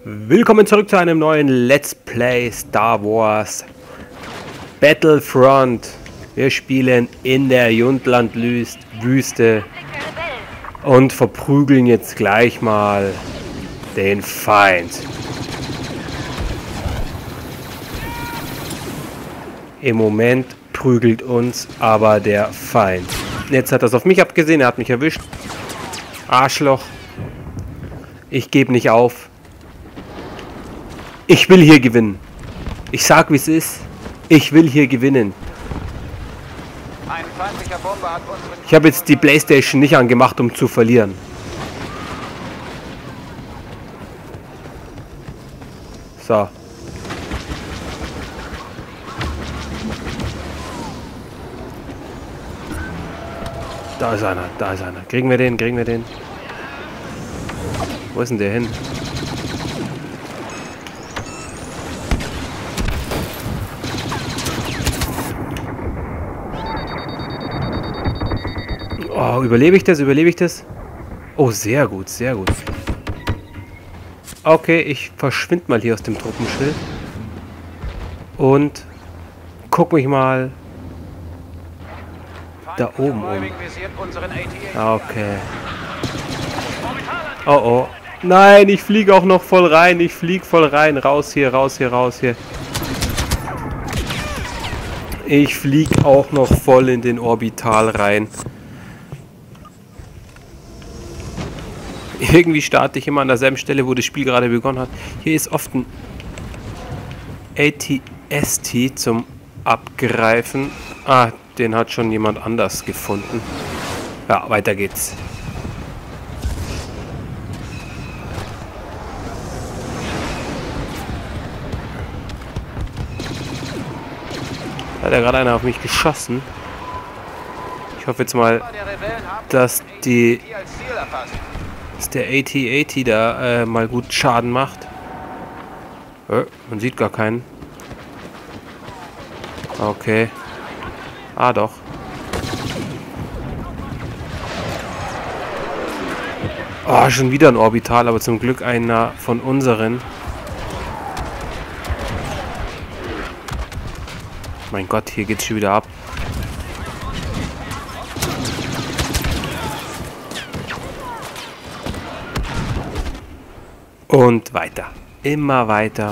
Willkommen zurück zu einem neuen Let's Play Star Wars Battlefront. Wir spielen in der Jundland-Wüste und verprügeln jetzt gleich mal den Feind. Im Moment prügelt uns aber der Feind. Jetzt hat er es auf mich abgesehen, er hat mich erwischt. Arschloch. Ich gebe nicht auf. Ich will hier gewinnen. Ich sag, wie es ist. Ich will hier gewinnen. Ich habe jetzt die PlayStation nicht angemacht, um zu verlieren. So. Da ist einer, da ist einer. Kriegen wir den, kriegen wir den. Wo ist denn der hin? Oh, überlebe ich das? Überlebe ich das? Oh, sehr gut, sehr gut. Okay, ich verschwinde mal hier aus dem Truppenschild. Und guck mich mal da oben um. Okay. Oh, oh. Nein, ich fliege auch noch voll rein. Ich fliege voll rein. Raus hier, raus hier, raus hier. Ich fliege auch noch voll in den Orbital rein. Irgendwie starte ich immer an derselben Stelle, wo das Spiel gerade begonnen hat. Hier ist oft ein AT-ST zum Abgreifen. Ah, den hat schon jemand anders gefunden. Ja, weiter geht's. Da hat ja gerade einer auf mich geschossen. Ich hoffe jetzt mal, dass der AT-AT da mal gut Schaden macht. Man sieht gar keinen. Okay. Ah, doch. Oh, schon wieder ein Orbital, aber zum Glück einer von unseren. Mein Gott, hier geht's schon wieder ab. Und weiter. Immer weiter.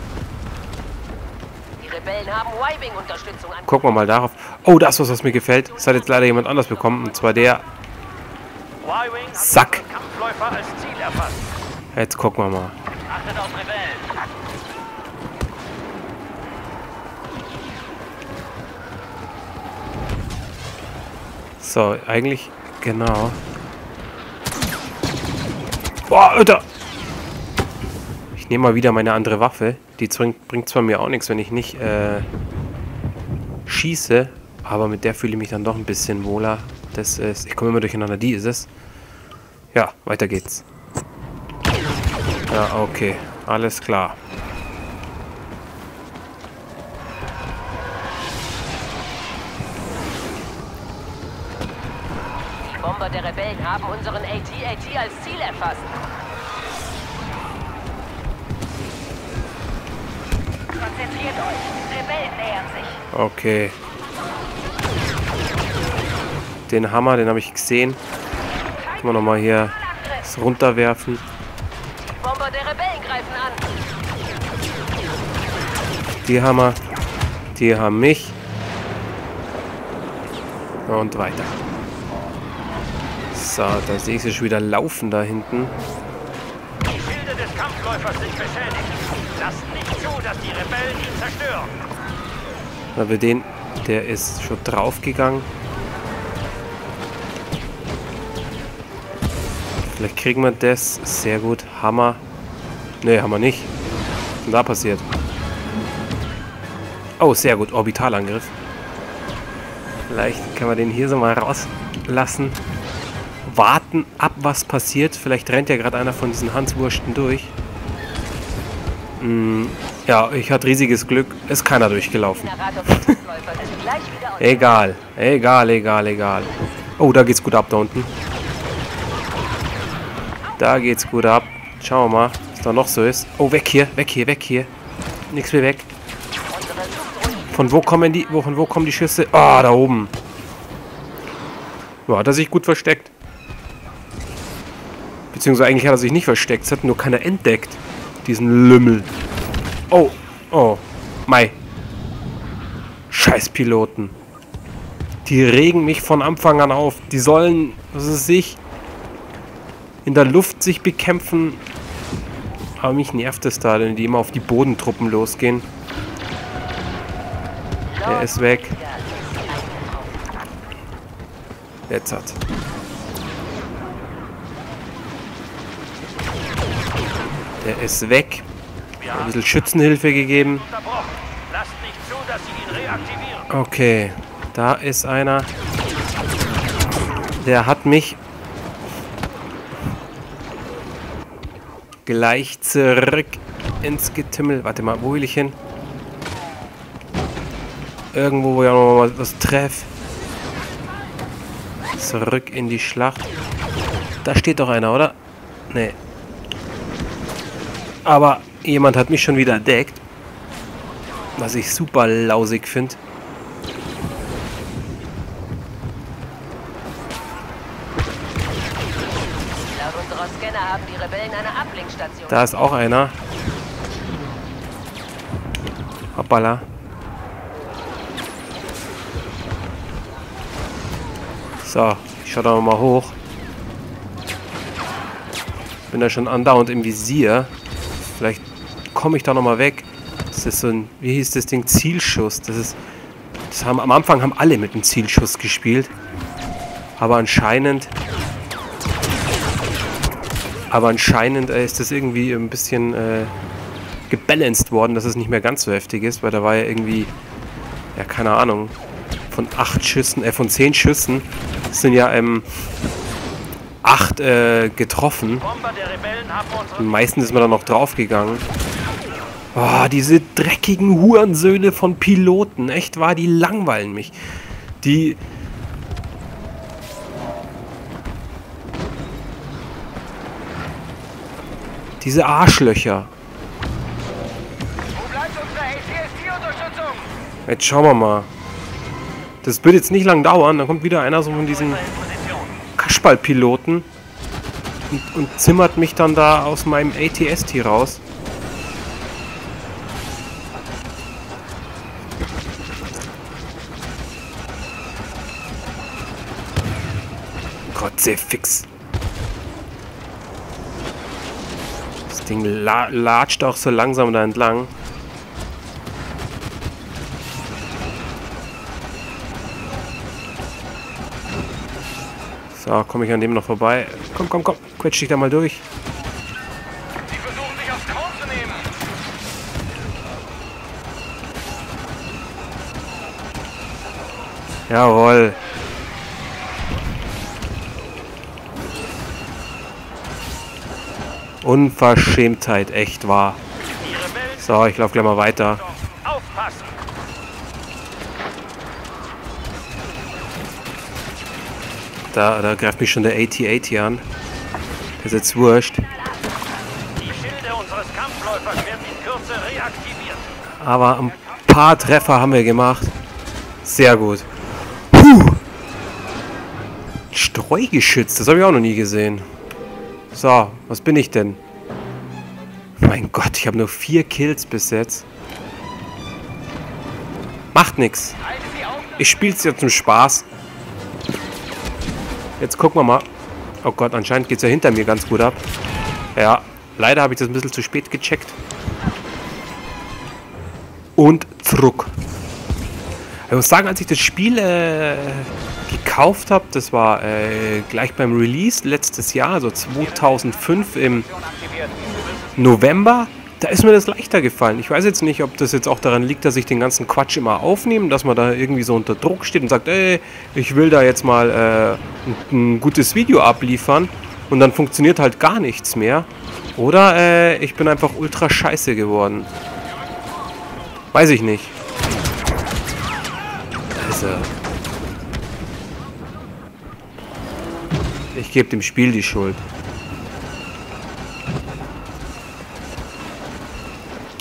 Die Rebellen haben Y-Wing-Unterstützung an. Gucken wir mal darauf. Oh, das was mir gefällt. Das hat jetzt leider jemand anders bekommen. Und zwar der Sack. Jetzt gucken wir mal. Achtet auf Rebellen. So, eigentlich genau. Boah, Alter! Ich nehme mal wieder meine andere Waffe. Die bringt zwar mir auch nichts, wenn ich nicht schieße, aber mit der fühle ich mich dann doch ein bisschen wohler. Das ist, ich komme immer durcheinander. Die ist es. Ja, weiter geht's. Ja, okay. Alles klar. Die Bomber der Rebellen haben unseren AT-AT als Ziel erfasst. Konzentriert euch. Rebellen nähern sich. Okay. Den Hammer, den habe ich gesehen. Können wir nochmal hier das runterwerfen. Die Bomber der Rebellen greifen an. Die Hammer. Die haben mich. Und weiter. So, da sehe ich sie schon wieder laufen da hinten. Die Schilde des Kampfläufers sind beschädigt. Lasst nicht zu, dass die Rebellen ihn zerstören. Da wir den, der ist schon draufgegangen. Vielleicht kriegen wir das. Sehr gut. Hammer. Ne, haben wir nicht. Was ist denn da passiert? Oh, sehr gut. Orbitalangriff. Vielleicht können wir den hier so mal rauslassen. Warten ab, was passiert. Vielleicht rennt ja gerade einer von diesen Hanswursten durch. Ja, ich hatte riesiges Glück. Ist keiner durchgelaufen. Egal. Egal, egal, egal. Oh, da geht's gut ab da unten. Da geht's gut ab. Schauen wir mal. Was da noch so ist. Oh, weg hier, weg hier, weg hier. Nix mehr weg. Von wo kommen die, von wo kommen die Schüsse? Ah, da oben. Ja, hat er sich gut versteckt. Beziehungsweise eigentlich hat er sich nicht versteckt. Es hat nur keiner entdeckt. Diesen Lümmel. Oh, oh, mei. Scheiß Piloten. Die regen mich von Anfang an auf. Die sollen, was ist ich, in der Luft sich bekämpfen. Aber mich nervt es da, wenn die immer auf die Bodentruppen losgehen. Der ist weg. Jetzt hat. Der ist weg. Ein bisschen Schützenhilfe gegeben. Lasst nicht zu, dass sie ihn reaktivieren. Okay, da ist einer. Der hat mich gleich zurück ins Getümmel. Warte mal, wo will ich hin? Irgendwo, wo ich auch noch mal was treffe. Zurück in die Schlacht. Da steht doch einer, oder? Nee. Aber jemand hat mich schon wieder entdeckt. Was ich super lausig finde. Laut unserer Scanner haben die Rebellen eine Ablenkstation. Da ist auch einer. Hoppala. So, ich schaue da mal hoch. Bin da schon andauernd im Visier. Vielleicht komme ich da nochmal weg. Das ist so ein, wie hieß das Ding? Zielschuss. Am Anfang haben alle mit einem Zielschuss gespielt. Aber anscheinend ist das irgendwie ein bisschen gebalanced worden, dass es nicht mehr ganz so heftig ist, weil da war ja irgendwie, ja keine Ahnung, von 10 Schüssen sind ja 8 getroffen. Bomber der Rebellen haben unsere Und meistens ist man dann noch draufgegangen. Oh, diese dreckigen Hurensöhne von Piloten. Echt wahr, die langweilen mich. Diese Arschlöcher. Wo bleibt unsere ATST-Unterstützung? Jetzt schauen wir mal. Das wird jetzt nicht lang dauern. Dann kommt wieder einer so von diesen In Position. Kasperlpiloten und zimmert mich dann da aus meinem ATST raus. Kruzifix. Das Ding latscht auch so langsam da entlang. So, komme ich an dem noch vorbei. Komm, komm, komm. Quetsch dich da mal durch. Sie versuchen sich aufs Korn zu nehmen. Jawohl. Unverschämtheit, echt wahr. Die Rebellen So, ich laufe gleich mal weiter. aufpassen. Da greift mich schon der AT-AT an. Das ist jetzt wurscht. Die Schilde unseres Kampfläufers werden in Kürze reaktiviert. Aber ein paar Treffer haben wir gemacht. Sehr gut. Puh. Streugeschütz, das habe ich auch noch nie gesehen. So, was bin ich denn? Mein Gott, ich habe nur 4 Kills bis jetzt. Macht nix. Ich spiele es ja zum Spaß. Jetzt gucken wir mal. Oh Gott, anscheinend geht es ja hinter mir ganz gut ab. Ja, leider habe ich das ein bisschen zu spät gecheckt. Und zurück. Ich muss sagen, als ich das Spiel gekauft habe, das war gleich beim Release letztes Jahr, also 2005 im November, da ist mir das leichter gefallen. Ich weiß jetzt nicht, ob das jetzt auch daran liegt, dass ich den ganzen Quatsch immer aufnehme, dass man da irgendwie so unter Druck steht und sagt, ey, ich will da jetzt mal ein gutes Video abliefern und dann funktioniert halt gar nichts mehr. Oder ich bin einfach ultra scheiße geworden. Weiß ich nicht. Also, ich gebe dem Spiel die Schuld.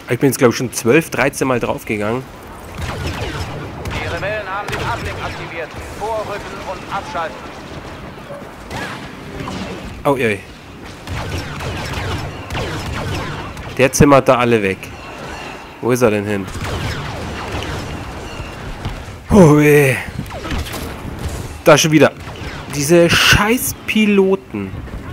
Ich bin jetzt, glaube ich, schon 12, 13 Mal draufgegangen. Die Rebellen haben den Uplink aktiviert. Vorrücken und abschalten. Oh, ey. Der zimmert da alle weg. Wo ist er denn hin? Oh, ey. Da schon wieder. Diese scheiß Piloten.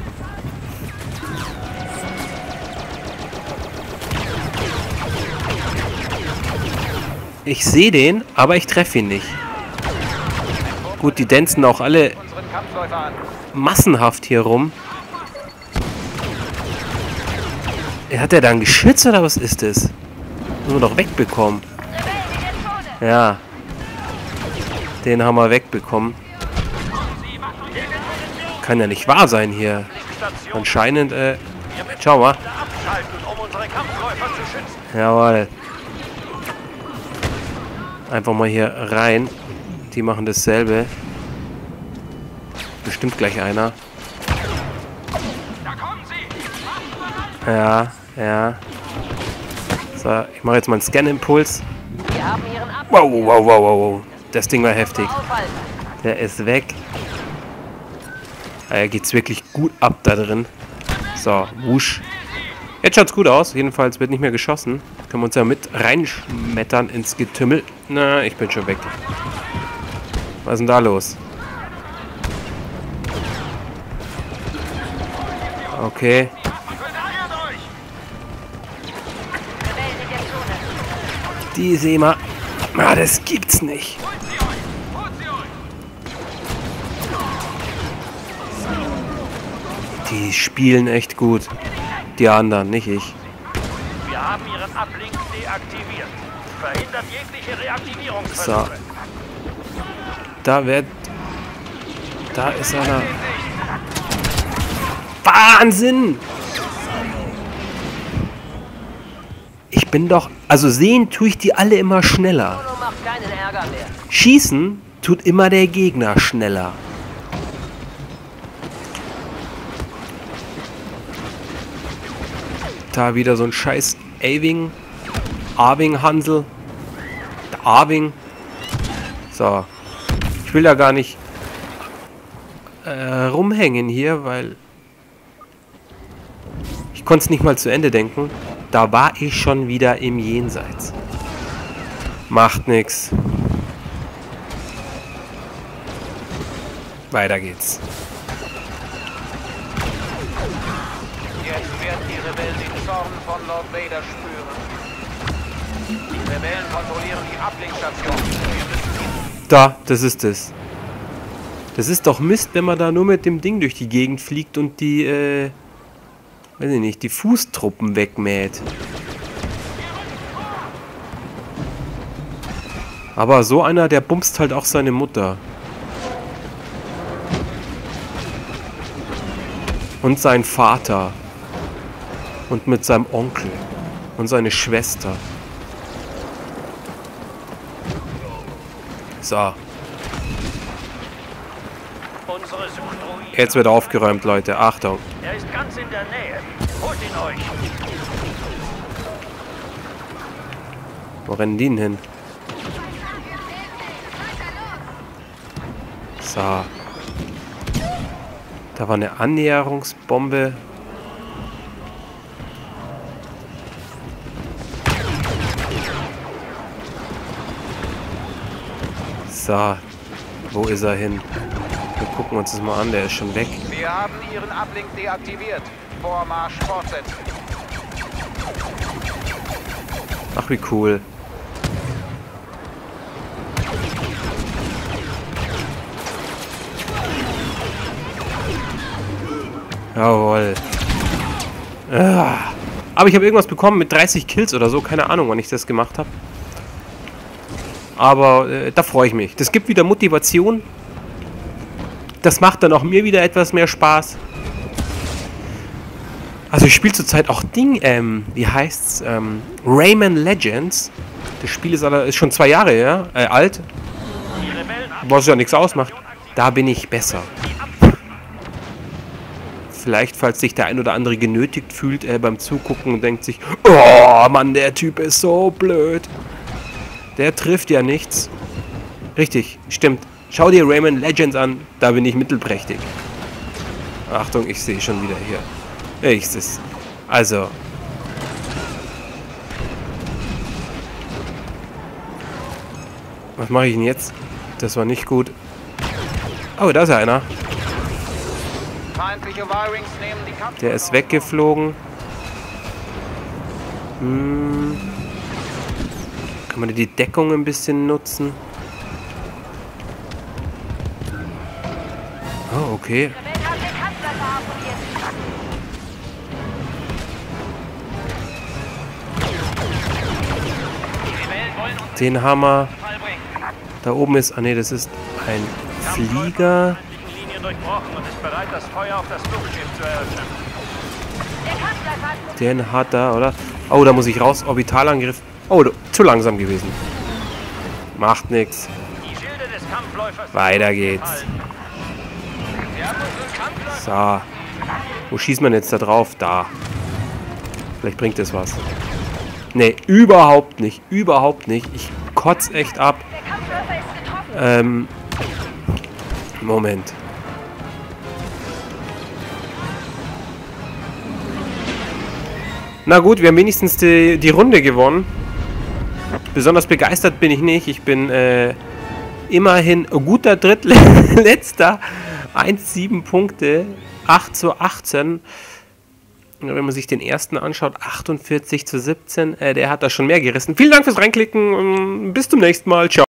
Ich sehe den, aber ich treffe ihn nicht. Gut, die dancen auch alle Unseren Kampfläufer an. massenhaft hier rum. Hat der da ein Geschütz oder was ist das? Müssen wir doch wegbekommen. Ja. Den haben wir wegbekommen. Kann ja nicht wahr sein hier. Anscheinend, schau mal. Abschalten, um unsere Kampfläufer zu schützen. Jawohl. Einfach mal hier rein. Die machen dasselbe. Bestimmt gleich einer. Ja, ja. So, ich mache jetzt mal einen Scan-Impuls. Wir haben ihren Ab. Wow, wow, wow, wow, wow. Das Ding war heftig. Aufhalten. Der ist weg. Da geht's wirklich gut ab da drin. So, wusch. Jetzt schaut's gut aus. Jedenfalls wird nicht mehr geschossen. Können wir uns ja mit reinschmettern ins Getümmel. Na, ich bin schon weg. Was ist denn da los? Okay. Rebellen in der Zone. Die sehen wir. Ah, das gibt's nicht. Die spielen echt gut. Die anderen, nicht ich. Wir haben ihren Uplink deaktiviert. Verhindert jegliche Reaktivierungsversuche. So. Da ist einer. Wahnsinn! Ich bin doch... Also sehen tue ich die alle immer schneller. Solo macht keinen Ärger mehr. Schießen tut immer der Gegner schneller. Da wieder so ein scheiß Arving Hansel. Der Arving. So. Ich will da gar nicht rumhängen hier, weil ich konnte es nicht mal zu Ende denken. Da war ich schon wieder im Jenseits. Macht nix. Weiter geht's. Jetzt werden die Rebellen den Zorn von Lord Vader spüren. Die Rebellen kontrollieren die Ablinkstation. Wir müssen Da, das ist es. Das ist doch Mist, wenn man da nur mit dem Ding durch die Gegend fliegt und die, weiß ich nicht, die Fußtruppen wegmäht. Aber so einer, der bumst halt auch seine Mutter. Und seinen Vater. Und mit seinem Onkel. Und seine Schwester. So. unsere Suchdroiden. Jetzt wird aufgeräumt, Leute. Achtung. Er ist ganz in der Nähe. Holt ihn euch. Wo rennen die denn hin? So. Da war eine Annäherungsbombe. So. Wo ist er hin? Wir gucken uns das mal an. Der ist schon weg. Wir haben Ihren Uplink deaktiviert. Vormarsch fortsetzen. Ach, wie cool. Jawohl. Ah. Aber ich habe irgendwas bekommen mit 30 Kills oder so. Keine Ahnung, wann ich das gemacht habe. Aber da freue ich mich. Das gibt wieder Motivation. Das macht dann auch mir wieder etwas mehr Spaß. Also ich spiele zurzeit auch wie heißt's? Rayman Legends. Das Spiel ist schon 2 Jahre alt. Was ja nichts ausmacht. Da bin ich besser. Vielleicht, falls sich der ein oder andere genötigt fühlt beim Zugucken und denkt sich, oh Mann, der Typ ist so blöd. Der trifft ja nichts. Richtig, stimmt. Schau dir Rayman Legends an, da bin ich mittelprächtig. Achtung, ich sehe schon wieder hier. Ich sehe es. Also. Was mache ich denn jetzt? Das war nicht gut. Oh, da ist ja einer. Feindliche Y-Wings nehmen die Kampf. Der ist weggeflogen. Kann man die Deckung ein bisschen nutzen? Oh, okay. Rebellen haben den Kanzler verabschiedet. Die Rebellen wollen uns Den Hammer. in den Fall bringen. Da oben ist... Ah ne, das ist ein Flieger. Linie durchbrochen und ist bereit, das Feuer auf das Luftschiff zu eröffnen. Der Kanzler hat Den hat er, oder? Oh, da muss ich raus. Orbitalangriff. Oh, zu langsam gewesen. Macht nix. Die Schilde des Kampfläufers. Weiter geht's. Wir haben unseren Kampfläufer. So. Wo schießt man jetzt da drauf? Da. Vielleicht bringt das was. Nee, überhaupt nicht. Überhaupt nicht. Ich kotz echt ab. der Kampfläufer ist getroffen. Moment. Na gut, wir haben wenigstens die Runde gewonnen. Besonders begeistert bin ich nicht. Ich bin immerhin guter Drittletzter. 1,7 Punkte. 8:18. Wenn man sich den ersten anschaut, 48:17. Der hat da schon mehr gerissen. Vielen Dank fürs Reinklicken. Bis zum nächsten Mal. Ciao.